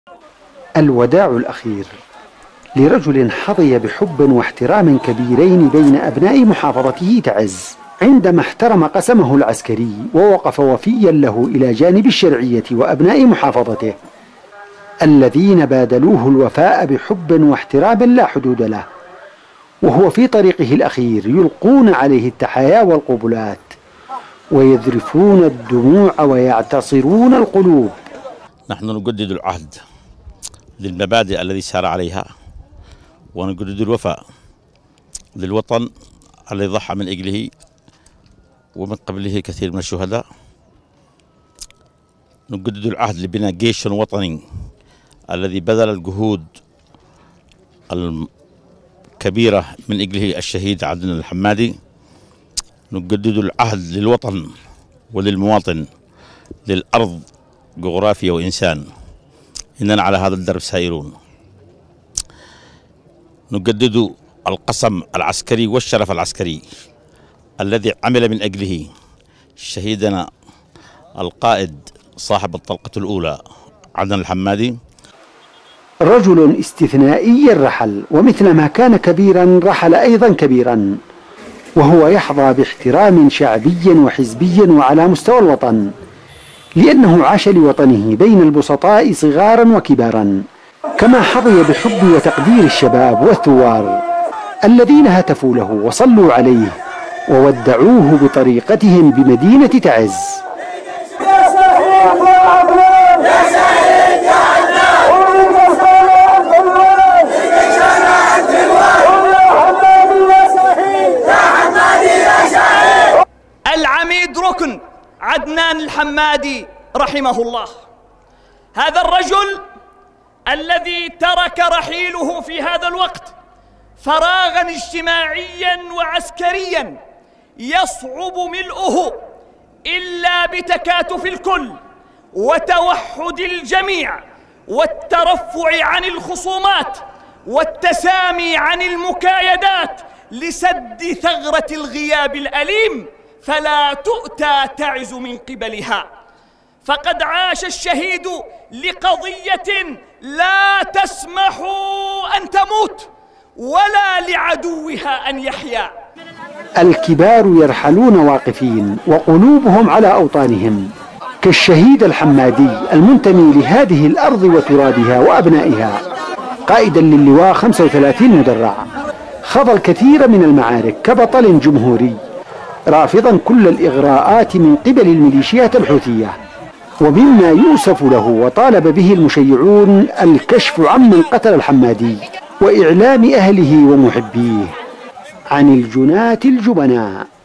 الوداع الأخير لرجل حظي بحب واحترام كبيرين بين أبناء محافظته تعز، عندما احترم قسمه العسكري ووقف وفيا له إلى جانب الشرعية وأبناء محافظته الذين بادلوه الوفاء بحب واحترام لا حدود له، وهو في طريقه الأخير يلقون عليه التحايا والقبلات ويذرفون الدموع ويعتصرون القلوب. نحن نجدد العهد للمبادئ الذي سار عليها، ونجدد الوفاء للوطن الذي ضحى من أجله ومن قبله كثير من الشهداء. نجدد العهد لبناء جيش وطني الذي بذل الجهود الكبيرة من أجله الشهيد عدنان الحمادي. نجدد العهد للوطن وللمواطن، للأرض جغرافيا وإنسان، إننا على هذا الدرب سائرون. نجدد القسم العسكري والشرف العسكري الذي عمل من أجله شهيدنا القائد صاحب الطلقة الأولى عدنان الحمادي. رجل استثنائي رحل، ومثلما كان كبيرا رحل أيضا كبيرا، وهو يحظى باحترام شعبي وحزبي وعلى مستوى الوطن، لأنه عاش لوطنه بين البسطاء صغارا وكبارا، كما حظي بحب وتقدير الشباب والثوار الذين هتفوا له وصلوا عليه وودعوه بطريقتهم بمدينة تعز. العميد ركن عدنان الحمادي رحمه الله، هذا الرجل الذي ترك رحيله في هذا الوقت فراغا اجتماعيا وعسكريا يصعب ملؤه إلا بتكاتف الكل وتوحد الجميع والترفع عن الخصومات والتسامي عن المكايدات لسد ثغرة الغياب الأليم فلا تؤتى تعز من قبلها. فقد عاش الشهيد لقضية لا تسمح أن تموت ولا لعدوها أن يحيا. الكبار يرحلون واقفين وقلوبهم على أوطانهم، كالشهيد الحمادي المنتمي لهذه الأرض وترابها وأبنائها، قائدا للواء 35 مدرع، خاض الكثير من المعارك كبطل جمهوري، رافضا كل الإغراءات من قبل الميليشيات الحوثية. ومما يوصف له وطالب به المشيعون الكشف عمن قتل الحمادي وإعلام أهله ومحبيه عن الجناة الجبناء.